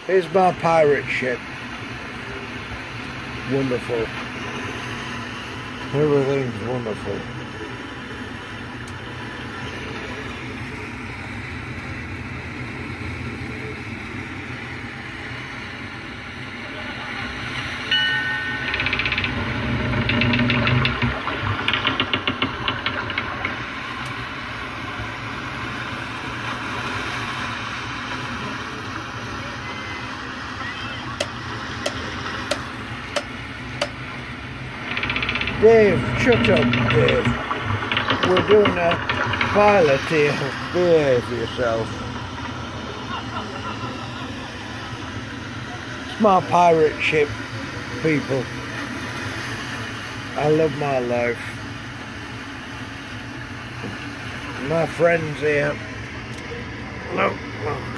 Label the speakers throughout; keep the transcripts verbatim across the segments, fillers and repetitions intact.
Speaker 1: Here's my pirate ship. Wonderful. Everything's wonderful. Dave, shut up, Dave. We're doing a pilot here. Behave yourself. It's my pirate ship, people. I love my life. My friends here. Look, look.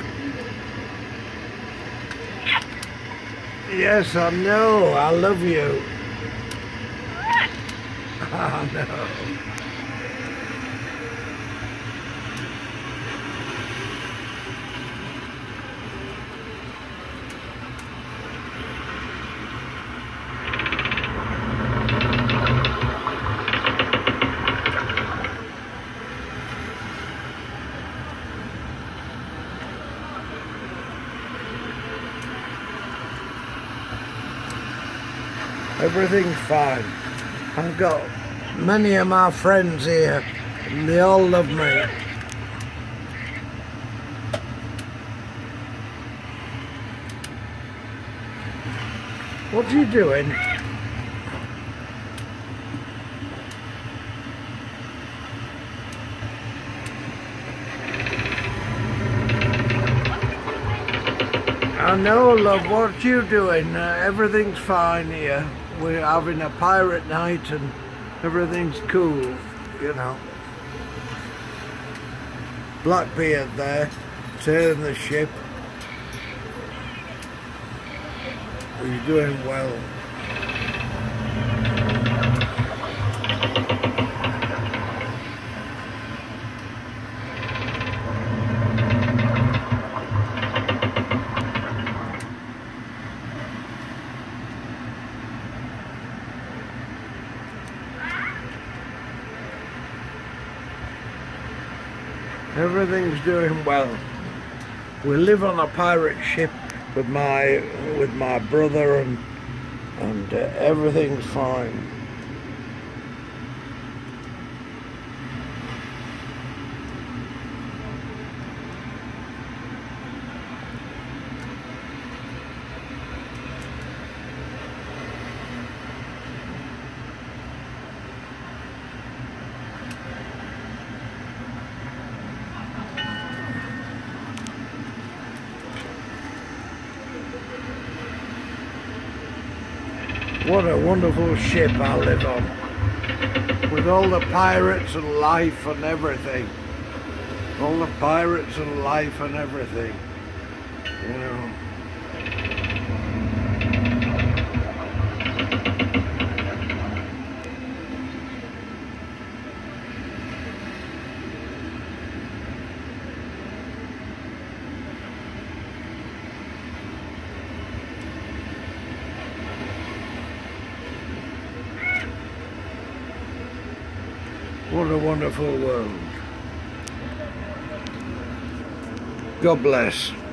Speaker 1: Yes, I know. I love you. Oh no. Everything's fine. I've got many of my friends here, and they all love me. What are you doing? I know, love, what are you doing? Uh, everything's fine here. We're having a pirate night and everything's cool, you know. Blackbeard there, sailing the ship. He's doing well. Everything's doing well. We live on a pirate ship with my with my brother, and and uh, everything's fine. What a wonderful ship I live on, with all the pirates and life and everything. All the pirates and life and everything, you know. What a wonderful world. God bless.